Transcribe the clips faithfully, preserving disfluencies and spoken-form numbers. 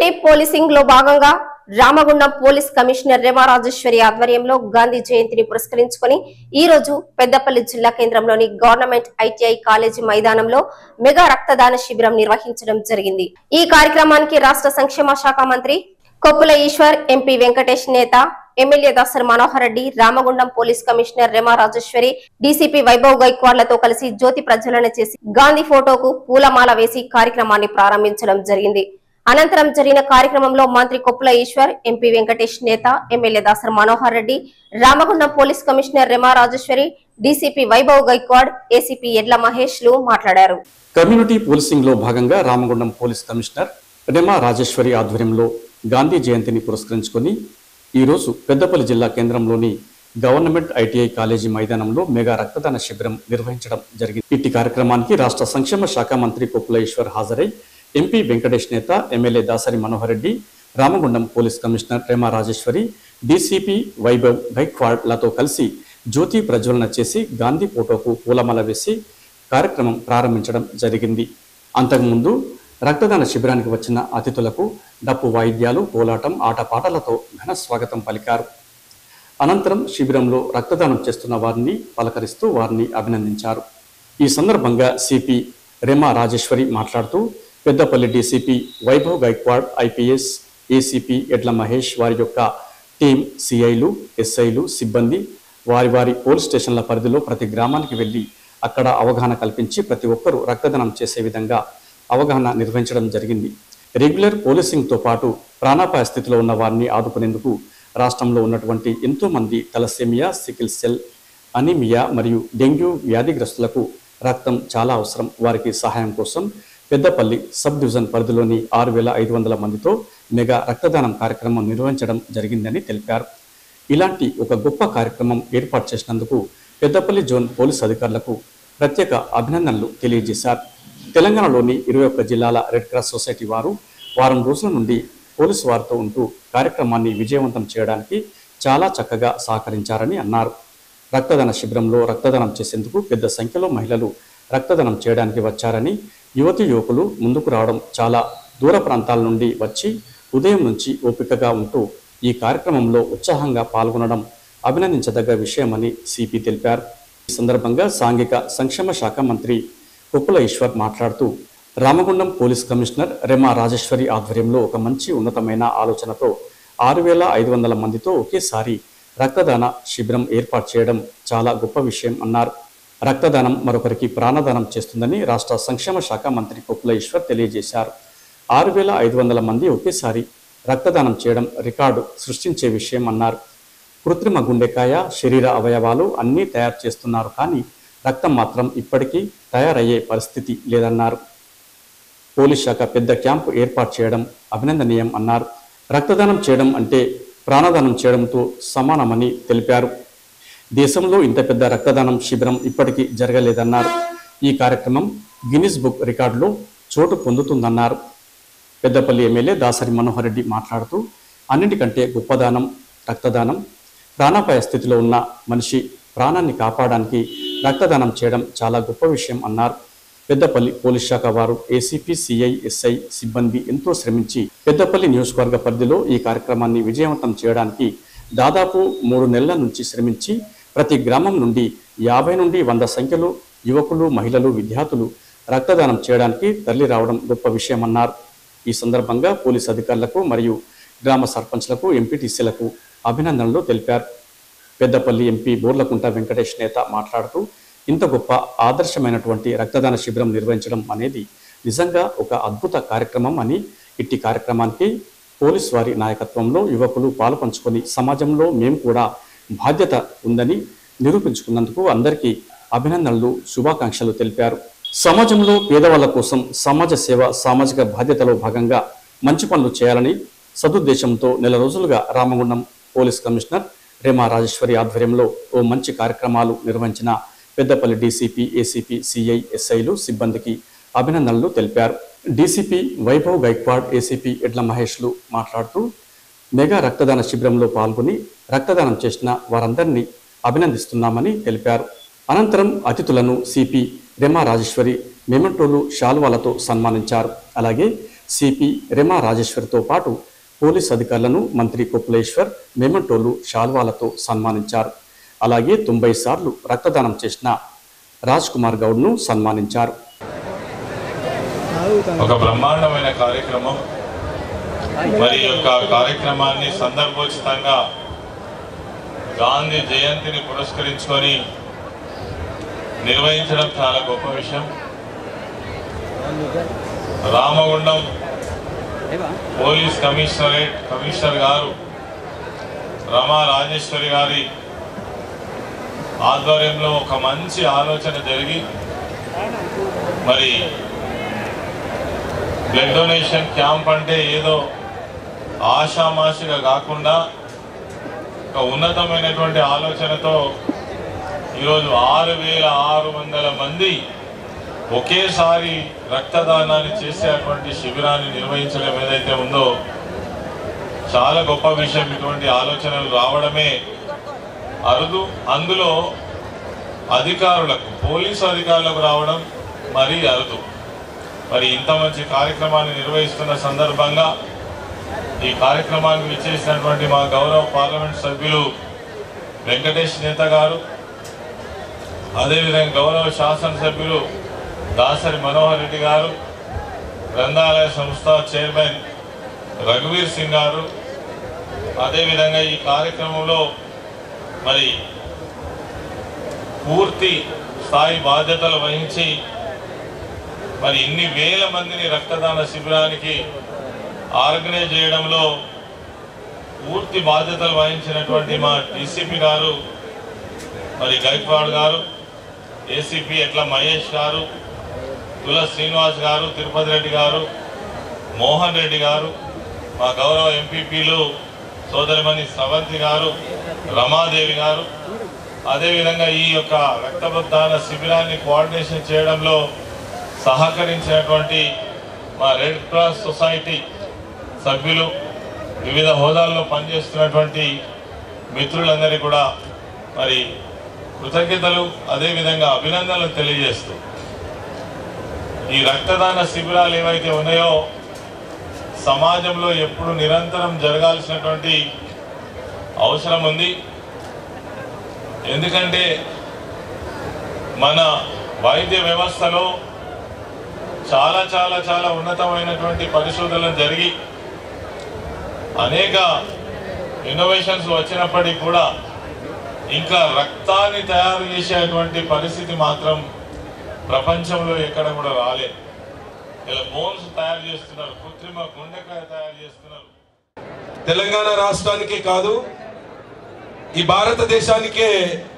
Community policing లో భాగంగా Ramagundam police commissioner Rema Rajeshwari ఆధ్వర్యంలో గాంధీ జయంతిని పురస్కరించుకొని ఈ రోజు పెద్దపల్లి జిల్లా కేంద్రంలోని గవర్నమెంట్ ఐటీఐ కాలేజీ మైదానంలో మెగా రక్తదాన శిబిరం నిర్వహించడం జరిగింది। ఈ కార్యక్రమానికి రాష్ట్ర సంక్షేమ శాఖ మంత్రి Koppula Eshwar, MP Venkatesh Netha, MLA Dasari Manohar Reddy, Ramagundam police commissioner Rema Rajeshwari, DCP Vaibhav గైక్వాడ్లతో కలిసి జ్యోతి ప్రజ్వలన చేసి గాంధీ ఫోటోకు పూలమాల వేసి కార్యక్రమాన్ని ప్రారంభించడం జరిగింది। అనంతరం జరిగిన కార్యక్రమంలో మంత్రి Koppula Eshwar, MP Venkatesh Netha, MLA Dasari Manohar Reddy, Ramagundam police commissioner Rema Rajeshwari, DCP Vaibhav Gaikwad, ACP Edla Mahesh లు మాట్లాడారు। కమ్యూనిటీ పోలీసింగ్ లో భాగంగా రామగుండం పోలీస్ కమిషనర్ రెమా రాజేశ్వరి ఆధ్వర్యంలో గాంధీ జయంతిని పురస్కరించుకొని ఈ రోజు పెద్దపల్లి జిల్లా కేంద్రంలోని గవర్నమెంట్ ఐటీఐ కాలేజీ మైదానంలో మెగా రక్తదాన శిబిరం నిర్వహించడం జరిగింది। ఇట్టి కార్యక్రమానికి రాష్ట్ర సంక్షేమ శాఖ మంత్రి కొప్పుల ఈశ్వర్ హాజరై MP Venkatesh Netha, MLA Dasari Manohar Reddy, Ramagundam police commissioner Rema Rajeshwari, DCP Vaibhav గైక్వాడ్లతో కలిసి జ్యోతి ప్రజ్వలన చేసి గాంధీ ఫోటోకు పూలమాల వేసి కార్యక్రమం ప్రారంభించడం జరిగింది। అంతకుముందు రక్తదాన శిబిరానికి వచ్చిన అతిథులకు డప్పు వాయిద్యాలు, కోలాటం, ఆటపాటలతో ఘన స్వాగతం పలికారు। అనంతరం శిబిరంలో రక్తదానం చేస్తున్న వారిని పలకరిస్తూ వారిని అభినందించారు। ఈ సందర్భంగా సిపి రెమా రాజేశ్వరి మాట్లాడుతూ Peddapalli DCP Vaibhav Gaikwad, IPS, ACP Edla Mahesh వారి యొక్క టీం, సిఐలు, ఎస్ఐలు, సిబ్బంది వారి వారి పోలీస్ స్టేషన్ల పరిధిలో ప్రతి గ్రామానికి వెళ్లి అక్కడ అవగాహన కల్పించి ప్రతి ఒక్కరూ రక్తదానం చేసే విధంగా అవగాహన నిర్వహించడం జరిగింది। రెగ్యులర్ పోలీసింగ్తో పాటు ప్రాణాపాయ స్థితిలో ఉన్న వారిని ఆదుకునేందుకు రాష్ట్రంలో ఉన్నటువంటి ఎంతో మంది తలసేమియా, సికిల్ సెల్, అనీమియా మరియు డెంగ్యూ వ్యాధిగ్రస్తులకు రక్తం చాలా అవసరం। వారికి సహాయం కోసం పెద్దపల్లి సబ్ డివిజన్ పరిధిలోని ఆరు వేల ఐదు వందల మందితో మెగా రక్తదానం కార్యక్రమం నిర్వహించడం జరిగిందని తెలిపారు। ఇలాంటి ఒక గొప్ప కార్యక్రమం ఏర్పాటు చేసినందుకు పెద్దపల్లి జోన్ పోలీస్ అధికారులకు ప్రత్యేక అభినందనలు తెలియజేశారు। తెలంగాణలోని ఇరవై ఒక్క జిల్లాల రెడ్ క్రాస్ సొసైటీ వారు వారం రోజుల నుండి పోలీసు వారితో ఉంటూ కార్యక్రమాన్ని విజయవంతం చేయడానికి చాలా చక్కగా సహకరించారని అన్నారు। రక్తదాన శిబిరంలో రక్తదానం చేసేందుకు పెద్ద సంఖ్యలో మహిళలు రక్తదానం చేయడానికి వచ్చారని, యువతి యువకులు ముందుకు రావడం, చాలా దూర ప్రాంతాల నుండి వచ్చి ఉదయం నుంచి ఓపికగా ఉంటూ ఈ కార్యక్రమంలో ఉత్సాహంగా పాల్గొనడం అభినందించదగ్గ విషయమని సిపి తెలిపారు। ఈ సందర్భంగా సాంఘిక సంక్షేమ శాఖ మంత్రి కొప్పుల ఈశ్వర్ మాట్లాడుతూ రామగుండం పోలీస్ కమిషనర్ రెమా రాజేశ్వరి ఆధ్వర్యంలో ఒక మంచి ఉన్నతమైన ఆలోచనతో ఆరు వేల ఐదు వందల మందితో ఒకేసారి రక్తదాన శిబిరం ఏర్పాటు చేయడం చాలా గొప్ప విషయం అన్నారు। రక్తదానం మరొకరికి ప్రాణదానం చేస్తుందని రాష్ట్ర సంక్షేమ శాఖ మంత్రి కొప్పుల ఈశ్వర్ తెలియజేశారు। ఆరు వేల ఐదు వందల మంది ఒకేసారి రక్తదానం చేయడం రికార్డు సృష్టించే విషయం అన్నారు। కృత్రిమ గుండెకాయ, శరీర అవయవాలు అన్నీ తయారు చేస్తున్నారు, కానీ రక్తం మాత్రం ఇప్పటికీ తయారయ్యే పరిస్థితి లేదన్నారు। పోలీస్ శాఖ పెద్ద క్యాంపు ఏర్పాటు చేయడం అభినందనీయం అన్నారు। రక్తదానం చేయడం అంటే ప్రాణదానం చేయడంతో సమానమని తెలిపారు। దేశంలో ఇంత పెద్ద రక్తదానం శిబిరం ఇప్పటికీ జరగలేదన్నారు। ఈ కార్యక్రమం గిన్నిస్ బుక్ రికార్డులో చోటు పొందుతుందన్నారు। పెద్దపల్లి ఎమ్మెల్యే దాసరి మనోహర్ రెడ్డి మాట్లాడుతూ అన్నింటికంటే గొప్పదానం రక్తదానం, ప్రాణాపాయ స్థితిలో ఉన్న మనిషి ప్రాణాన్ని కాపాడడానికి రక్తదానం చేయడం చాలా గొప్ప విషయం అన్నారు। పెద్దపల్లి పోలీస్ శాఖ వారు, ఏసీపీ, సిఐ, ఎస్ఐ సిబ్బంది ఎంతో శ్రమించి పెద్దపల్లి నియోజకవర్గ పరిధిలో ఈ కార్యక్రమాన్ని విజయవంతం చేయడానికి దాదాపు మూడు నెలల నుంచి శ్రమించి ప్రతి గ్రామం నుండి యాభై నుండి వంద సంఖ్యలో యువకులు, మహిళలు, విద్యార్థులు రక్తదానం చేయడానికి తరలి రావడం గొప్ప విషయం అన్నారు। ఈ సందర్భంగా పోలీస్ అధికారులకు మరియు గ్రామ సర్పంచ్లకు, ఎంపీటీసీలకు అభినందనలు తెలిపారు। పెద్దపల్లి ఎంపీ బోర్లకుంట వెంకటేష్ నేత మాట్లాడుతూ ఇంత గొప్ప ఆదర్శమైనటువంటి రక్తదాన శిబిరం నిర్వహించడం అనేది నిజంగా ఒక అద్భుత కార్యక్రమం అని, ఇట్టి కార్యక్రమానికి పోలీస్ వారి నాయకత్వంలో యువకులు పాలుపంచుకొని సమాజంలో మేము కూడా బాధ్యత ఉందని నిరూపించుకున్నందుకు అందరికీ అభినందనలు, శుభాకాంక్షలు తెలిపారు। సమాజంలో పేదవాళ్ల కోసం సమాజ సేవ, సామాజిక బాధ్యతలో భాగంగా మంచి పనులు చేయాలని సదుద్దేశంతో నెల రోజులుగా రామగుండం పోలీస్ కమిషనర్ రెమా రాజేశ్వరి ఆధ్వర్యంలో ఓ మంచి కార్యక్రమాలు నిర్వహించిన పెద్దపల్లి డీసీపీ, ఏసీపీ, సిఐ, ఎస్ఐలు సిబ్బందికి అభినందనలు తెలిపారు। డీసీపీ వైభవ్ గైక్వాడ్, ఏసీపీ ఎడ్ల మహేష్లు మాట్లాడుతూ మెగా రక్తదాన శిబిరంలో పాల్గొని రక్తదానం చేసిన వారందరినీ అభినందిస్తున్నామని తెలిపారు। అనంతరం అతిథులను సిపి రెమా రాజేశ్వరి మెమెంటోలు, శాల్వాలతో సన్మానించారు। అలాగే సిపి రెమా రాజేశ్వరితో పాటు పోలీస్ అధికారులను మంత్రి కొప్పులేశ్వర్ మెమంటోలు శాల్వాలతో సన్మానించారు. అలాగే తొంభై సార్లు రక్తదానం చేసిన రాజ్ కుమార్ గౌడ్ను సన్మానించారు. ఒక బ్రహ్మాండమైన కార్యక్రమం. మరి యొక్క కార్యక్రమాన్ని సందర్భోచితంగా గాంధీ జయంతిని పురస్కరించుకొని నిర్వహించడం చాలా గొప్ప విషయం. రామగుండం పోలీస్ కమిషనరేట్ కమిషనర్ గారు రమా రాజేశ్వరి గారి ఆధ్వర్యంలో ఒక మంచి ఆలోచన జరిగి మరి బ్లడ్ డొనేషన్ క్యాంప్ అంటే ఏదో ఆషామాషిగా కాకుండా ఒక ఉన్నతమైనటువంటి ఆలోచనతో ఈరోజు ఆరు వేల ఆరు వందల మంది ఒకేసారి రక్తదానాన్ని చేసేటువంటి శిబిరాన్ని నిర్వహించడం ఏదైతే ఉందో చాలా గొప్ప విషయం. ఇటువంటి ఆలోచనలు రావడమే అరుదు. అందులో అధికారులకు పోలీసు అధికారులకు రావడం మరీ అరుదు. మరి ఇంత మంచి కార్యక్రమాన్ని నిర్వహిస్తున్న సందర్భంగా ఈ కార్యక్రమానికి విచ్చేసినటువంటి మా గౌరవ పార్లమెంట్ సభ్యులు వెంకటేష్ నేత గారు, అదేవిధంగా గౌరవ శాసనసభ్యులు దాసరి మనోహర్ రెడ్డి గారు, గ్రంథాలయ సంస్థ చైర్మన్ రఘువీర్ సింగ్ గారు, అదేవిధంగా ఈ కార్యక్రమంలో మరి పూర్తి స్థాయి బాధ్యతలు వహించి మరి ఇన్ని వేల మందిని రక్తదాన శిబిరానికి ఆర్గనైజ్ చేయడంలో పూర్తి బాధ్యతలు వహించినటువంటి మా డీసీపీ గారు మరి గైక్వాడ్ గారు, ఏసీపీ ఎట్ల మహేష్ గారు, తుల శ్రీనివాస్ గారు, తిరుపతి రెడ్డి గారు, మోహన్ రెడ్డి గారు, మా గౌరవ ఎంపీపీలు సోదరిమణి స్రవంతి గారు, రమాదేవి గారు, అదేవిధంగా ఈ యొక్క రక్తదాన శిబిరాన్ని కోఆర్డినేషన్ చేయడంలో సహకరించినటువంటి మా రెడ్ క్రాస్ సొసైటీ సభ్యులు, వివిధ హోదాల్లో పనిచేస్తున్నటువంటి మిత్రులందరికీ కూడా మరి కృతజ్ఞతలు, అదేవిధంగా అభినందనలు తెలియజేస్తూ ఈ రక్తదాన శిబిరాలు ఏవైతే ఉన్నాయో సమాజంలో ఎప్పుడు నిరంతరం జరగాల్సినటువంటి అవసరం ఉంది. ఎందుకంటే మన వైద్య వ్యవస్థలో చాలా చాలా చాలా ఉన్నతమైనటువంటి పరిశోధనలు జరిగి అనేక ఇన్నోవేషన్స్ వచ్చినప్పటికీ కూడా ఇంకా రక్తాన్ని తయారు చేసేటువంటి పరిస్థితి మాత్రం ప్రపంచంలో ఎక్కడ కూడా రాలే. ఇలా బోన్స్ తయారు చేస్తున్నారు, కృత్రిమ గుండెకాయ తయారు చేస్తున్నారు. తెలంగాణ రాష్ట్రానికే కాదు, ఈ భారతదేశానికే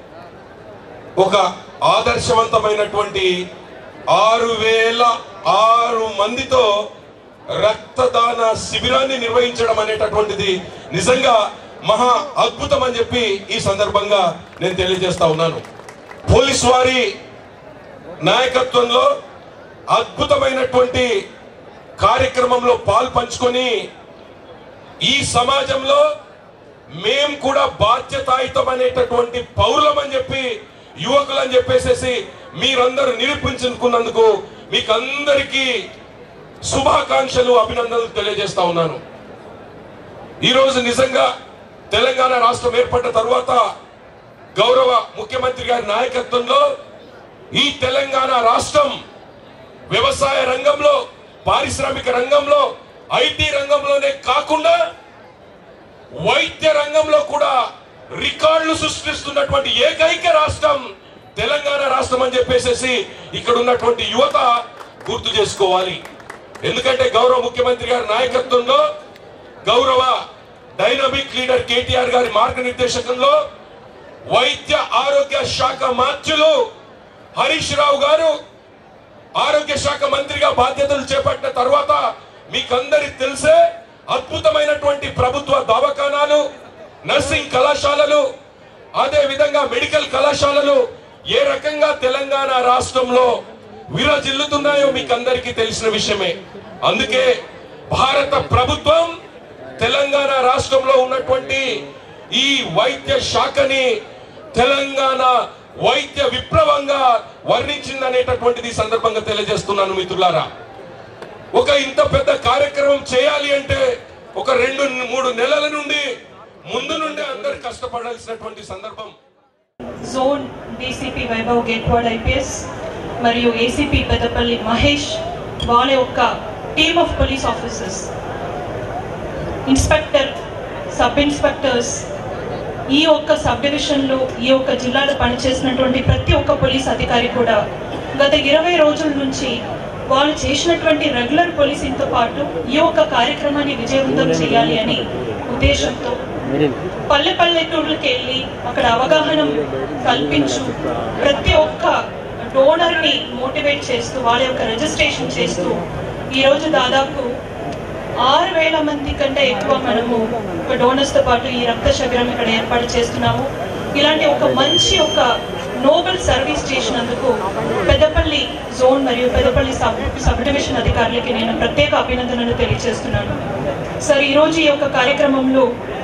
ఒక ఆదర్శవంతమైనటువంటి ఆరు వేల ఆరు మందితో రక్తదాన శిబిరాన్ని నిర్వహించడం అనేటటువంటిది నిజంగా మహా అద్భుతం అని చెప్పి ఈ సందర్భంగా నేను తెలియజేస్తా ఉన్నాను. పోలీస్ వారి నాయకత్వంలో అద్భుతమైనటువంటి కార్యక్రమంలో పాలు పంచుకొని ఈ సమాజంలో మేం కూడా బాధ్యతాయుతం అనేటటువంటి పౌరులం అని చెప్పి యువకులు అని చెప్పేసి మీరందరూ నిరూపించుకున్నందుకు మీకు అందరికీ శుభాకాంక్షలు, అభినందనలు తెలియజేస్తా ఉన్నాను. ఈరోజు నిజంగా తెలంగాణ రాష్ట్రం ఏర్పడ్డ తర్వాత గౌరవ ముఖ్యమంత్రి గారి నాయకత్వంలో ఈ తెలంగాణ రాష్ట్రం వ్యవసాయ రంగంలో, పారిశ్రామిక రంగంలో, ఐటీ రంగంలోనే కాకుండా వైద్య రంగంలో కూడా రికార్డులు సృష్టిస్తున్నటువంటి ఏకైక రాష్ట్రం తెలంగాణ రాష్ట్రం అని చెప్పేసి ఇక్కడ ఉన్నటువంటి యువత గుర్తు చేసుకోవాలి. ఎందుకంటే గౌరవ ముఖ్యమంత్రి గారి నాయకత్వంలో, గౌరవ డైనమిక్ లీడర్ కేటీఆర్ గారి మార్గనిర్దేశకంలో వైద్య ఆరోగ్య శాఖ మంత్రులు హరీష్ రావు గారు ఆరోగ్య శాఖ మంత్రిగా బాధ్యతలు చేపట్టిన తర్వాత మీకందరికి తెలిసే అద్భుతమైనటువంటి ప్రభుత్వ దవాఖానాలు, నర్సింగ్ కళాశాలలు, అదే విధంగా మెడికల్ కళాశాలలు ఏ రకంగా తెలంగాణ రాష్ట్రంలో విరాజిల్లుతున్నాయో మీకు అందరికీ తెలిసిన విషయమే. అందుకే భారత ప్రభుత్వం తెలంగాణ రాష్ట్రంలో ఉన్నటువంటి ఈ వైద్య శాఖని తెలంగాణ వైద్య విప్లవంగా వర్ణించిందనేటటువంటిది సందర్భంగా తెలియజేస్తున్నాను మిత్రులారా. ఒక ఇంత పెద్ద కార్యక్రమం చేయాలి అంటే ఒక రెండు మూడు నెలల నుండి ముందు నుండి అందరు కష్టపడాల్సినటువంటి సందర్భం. Zone DCP Vaibhav Gaikwad IPS మరియు ఏసీపీ పెద్దపల్లి మహేష్ వాళ్ళ యొక్క team of police officers, inspector, sub inspectors, ఈ ఒక్క సబ్ డివిజన్లో ఈ ఒక్క జిల్లాలో పనిచేసినటువంటి ప్రతి ఒక్క పోలీస్ అధికారి కూడా గత ఇరవై రోజుల నుంచి వాళ్ళు చేసినటువంటి రెగ్యులర్ పోలీసింగ్తో పాటు ఈ ఒక్క కార్యక్రమాన్ని విజయవంతం చేయాలి అని ఉద్దేశంతో పల్లె పల్లెటూర్లకు వెళ్ళి అక్కడ అవగాహన కల్పించు, ప్రతి ఒక్క డోనర్ని మోటివేట్ చేస్తూ వాళ్ళ యొక్క రిజిస్ట్రేషన్ చేస్తూ ఈరోజు దాదాపు ఆరు వేల మంది కంటే ఎక్కువ మనము ఒక డోనర్స్తో పాటు ఈ రక్త శిబిరం ఇక్కడ ఏర్పాటు చేస్తున్నాము. ఇలాంటి ఒక మంచి ఒక నోబెల్ సర్వీస్ చేసినందుకు పెద్దపల్లి జోన్ మరియు పెద్దపల్లి సబ్ సబ్ డివిజన్ అధికారులకి నేను ప్రత్యేక అభినందనలు తెలియజేస్తున్నాను. సార్, ఈరోజు ఈ యొక్క కార్యక్రమంలో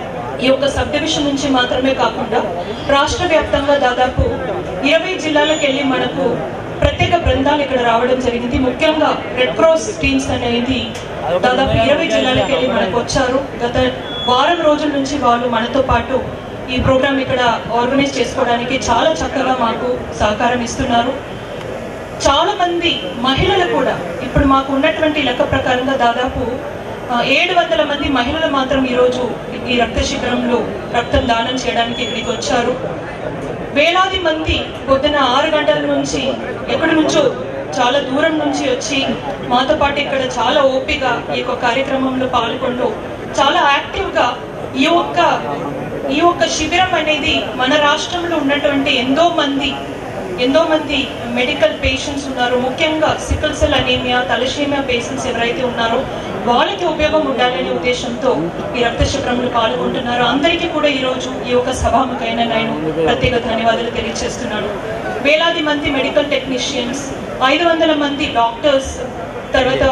ఈ యొక్క సబ్ డివిజన్ నుంచి మాత్రమే కాకుండా రాష్ట్ర వ్యాప్తంగా దాదాపు ఇరవై జిల్లాలకు వెళ్ళి మనకు ప్రత్యేక బృందాలు ఇక్కడ రావడం జరిగింది. ముఖ్యంగా రెడ్ క్రాస్ టీమ్స్ అనేది దాదాపు ఇరవై జిల్లాలకు వెళ్ళి మనకు వచ్చారు. గత వారం రోజుల నుంచి వాళ్ళు మనతో పాటు ఈ ప్రోగ్రామ్ ఇక్కడ ఆర్గనైజ్ చేసుకోవడానికి చాలా చక్కగా మాకు సహకారం ఇస్తున్నారు. చాలా మంది మహిళలు కూడా ఇప్పుడు మాకు ఉన్నటువంటి లెక్క ప్రకారంగా దాదాపు ఏడు వందల మంది మహిళలు మాత్రం ఈరోజు ఈ రక్త శిబిరంలో రక్తం దానం చేయడానికి ఇక్కడికి వచ్చారు. వేలాది మంది పొద్దున ఆరు గంటల నుంచి ఎక్కడి నుంచో చాలా దూరం నుంచి వచ్చి మాతో పాటు ఇక్కడ చాలా ఓపిక ఈ యొక్క కార్యక్రమంలో పాల్గొంటూ చాలా యాక్టివ్గా ఈ ఒక్క ఈ ఒక్క శిబిరం అనేది మన రాష్ట్రంలో ఉన్నటువంటి ఎంతో మంది ఎంతో మంది మెడికల్ పేషెంట్స్ ఉన్నారు. ముఖ్యంగా sickle cell anaemia, thalassemia patients ఎవరైతే ఉన్నారో వాళ్ళకి ఉపయోగం ఉండాలనే ఉద్దేశంతో ఈ రక్త శిబిరంలో పాల్గొంటున్నారు. అందరికీ కూడా ఈరోజు ఈ యొక్క సభాముఖైన నేను ప్రత్యేక ధన్యవాదాలు తెలియజేస్తున్నాను. వేలాది మంది మెడికల్ టెక్నీషియన్స్, ఐదు వందల మంది డాక్టర్స్, తర్వాత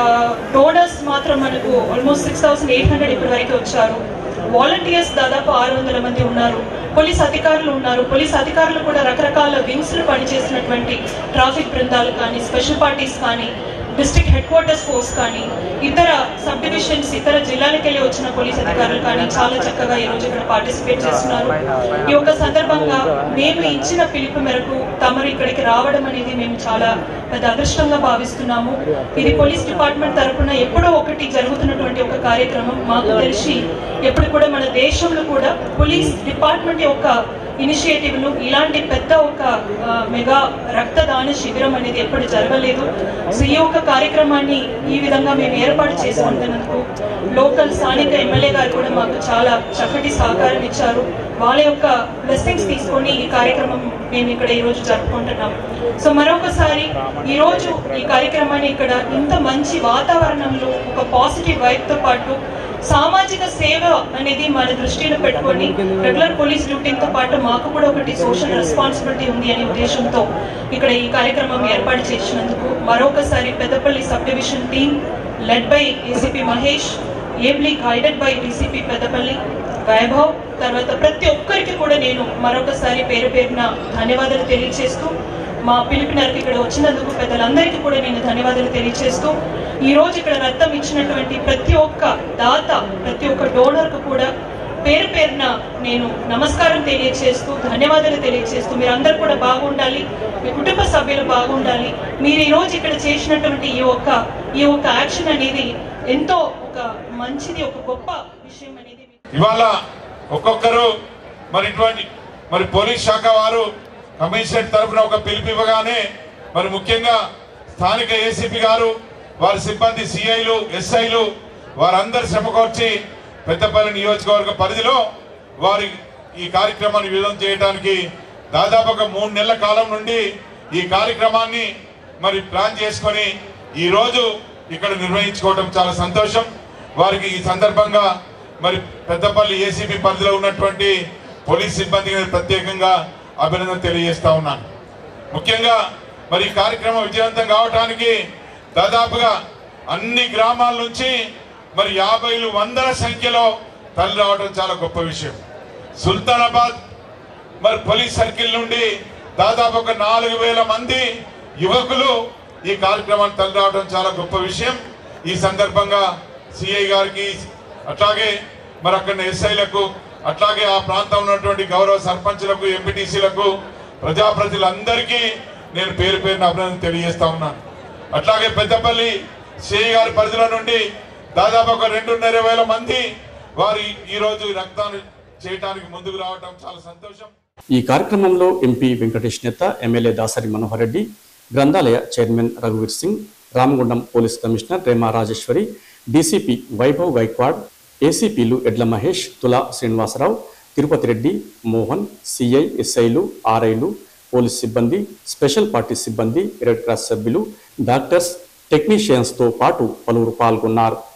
డోనర్స్ మాత్రం మనకు almost six thousand eight hundred ఇప్పటి వరకు వచ్చారు. వాలంటీర్స్ దాదాపు ఆరు వందల మంది ఉన్నారు. పోలీస్ అధికారులు ఉన్నారు. పోలీస్ అధికారులు కూడా రకరకాల వింగ్స్ లో పనిచేసినటువంటి ట్రాఫిక్ బృందాలు కానీ, స్పెషల్ పార్టీస్ కానీ, డిస్ట్రిక్ట్ హెడ్ క్వార్టర్స్ ఫోర్స్ కానీ, ఇతర సబ్ డివిజన్స్, ఇతర జిల్లాలకు వెళ్ళి వచ్చిన పోలీస్ అధికారులు కానీ చాలా చక్కగా ఈ రోజు ఇక్కడ పార్టిసిపేట్ చేస్తున్నారు. ఈ యొక్క సందర్భంగా మేము ఇచ్చిన పిలుపు మేరకు తమరు ఇక్కడికి రావడం అనేది మేము చాలా పెద్ద అదృష్టంగా భావిస్తున్నాము. ఇది పోలీస్ డిపార్ట్మెంట్ తరఫున ఎప్పుడో ఒకటి జరుగుతున్నటువంటి ఒక కార్యక్రమం. మాకు తెలిసి ఎప్పుడు కూడా మన దేశంలో కూడా పోలీస్ డిపార్ట్మెంట్ యొక్క ఇనిషియేటివ్ను ఇలాంటి పెద్ద ఒక మెగా రక్తదాన శిబిరం అనేది ఎప్పుడు జరగలేదు. సో ఈ యొక్క కార్యక్రమాన్ని ఈ విధంగా మేము ఏర్పాటు చేసుకుంటున్నందుకు లోకల్ స్థానిక ఎమ్మెల్యే గారు కూడా మాకు చాలా చక్కటి సహకారం ఇచ్చారు. వాళ్ళ యొక్క బ్లెస్సింగ్స్ తీసుకొని ఈ కార్యక్రమం మేము ఇక్కడ ఈ రోజు జరుపుకుంటున్నాం. సో మరొకసారి ఈ రోజు ఈ కార్యక్రమాన్ని ఇక్కడ ఇంత మంచి వాతావరణంలో ఒక పాజిటివ్ వైబ్ తో పాటు సామాజిక సేవ అనేది మన దృష్టిలో పెట్టుకొని రెగ్యులర్ పోలీస్ డ్యూటీతో పాటు మాకు కూడా ఒకటి సోషల్ రెస్పాన్సిబిలిటీ ఉంది అనే ఉద్దేశంతో ఇక్కడ ఈ కార్యక్రమం ఏర్పాటు చేసినందుకు మరొకసారి Peddapalli sub division team led by ACP Mahesh, ably guided by DCP Peddapalli Vaibhav, తర్వాత ప్రతి ఒక్కరికి కూడా నేను మరొకసారి పేరు పేరున ధన్యవాదాలు తెలియజేస్తూ మా పిలుపునరకు ఇక్కడ వచ్చినందుకు పెద్దలందరికీ కూడా నేను ధన్యవాదాలు తెలియజేస్తూ ఈ రోజు ఇక్కడ రక్తం ఇచ్చినటువంటి ప్రతి ఒక్క దాత, ప్రతి ఒక్క డోనర్ కు కూడా పేరు పేరున నేను నమస్కారం తెలియజేస్తూ ధన్యవాదాలు తెలియజేస్తూ మీరందరూ కూడా బాగుండాలి, మీ కుటుంబ సభ్యులు బాగుండాలి. మీరు ఈ రోజు ఇక్కడ చేసినటువంటి ఈ ఒక్క ఈ ఒక్క యాక్షన్ అనేది ఎంతో ఒక మంచిది, ఒక గొప్ప విషయం అనేది. ఇవాళ ఒక్కొక్కరు మరి ఇటువంటి మరి పోలీస్ శాఖ వారు కమిషనర్ తరఫున ఒక పిలుపు ఇవ్వగానే మరి ముఖ్యంగా స్థానిక ఏసీపీ గారు, వారి సిబ్బంది, సిఐలు, ఎస్ఐలు వారందరి శ్రమకొచ్చి పెద్దపల్లి నియోజకవర్గ పరిధిలో వారి ఈ కార్యక్రమాన్ని విడుదల చేయడానికి దాదాపు ఒక మూడు నెలల కాలం నుండి ఈ కార్యక్రమాన్ని మరి ప్లాన్ చేసుకొని ఈరోజు ఇక్కడ నిర్వహించుకోవడం చాలా సంతోషం. వారికి ఈ సందర్భంగా మరి పెద్దపల్లి ఏసీపీ పరిధిలో ఉన్నటువంటి పోలీస్ సిబ్బందికి ప్రత్యేకంగా అభినందన తెలియజేస్తా ఉన్నాను. ముఖ్యంగా మరి ఈ కార్యక్రమం విజయవంతం కావడానికి దాదాపుగా అన్ని గ్రామాల నుంచి మరి యాభైలు వందల సంఖ్యలో తరలి రావడం చాలా గొప్ప విషయం. సుల్తానాబాద్ మరి పోలీస్ సర్కిల్ నుండి దాదాపు ఒక నాలుగు వేల మంది యువకులు ఈ కార్యక్రమాన్ని తరలి రావడం చాలా గొప్ప విషయం. ఈ సందర్భంగా సిఐ గారికి అట్లాగే మరి అక్కడ ఎస్ఐలకు అట్లాగే ఆ ప్రాంతంలో ఉన్నటువంటి గౌరవ సర్పంచులకు ఎంపీటీసీలకు ప్రజాప్రతినిధులందరికీ నేను పేరు పేరున అభినందన తెలియజేస్తా ఉన్నాను. అట్లాగే పెద్దపల్లి సిఐ గారి పరిధిలో నుండి దాదాపు ఒక రెండున్నర వేల మంది వారు ఈరోజు రక్తాన్ని చేయడానికి ముందుకు రావడం చాలా సంతోషం. ఈ కార్యక్రమంలో ఎంపీ వెంకటేష్ నేత, ఎమ్మెల్యే దాసరి మనోహర్ రెడ్డి, గ్రంథాలయ చైర్మన్ రఘువీర్ Singh, Ramagundam police commissioner Rema Rajeshwari, DCP Vaibhav Gaikwad, ఏసీపీలు ఎడ్ల మహేష్, తులా శ్రీనివాసరావు, తిరుపతి రెడ్డి, మోహన్, సిఐ, ఎస్ఐలు, ఆర్ఐలు, పోలీస్ సిబ్బంది, స్పెషల్ పార్టీ సిబ్బంది, రెడ్ క్రాస్ సభ్యులు, డాక్టర్స్, టెక్నీషియన్స్తో పాటు పలువురు పాల్గొన్నారు.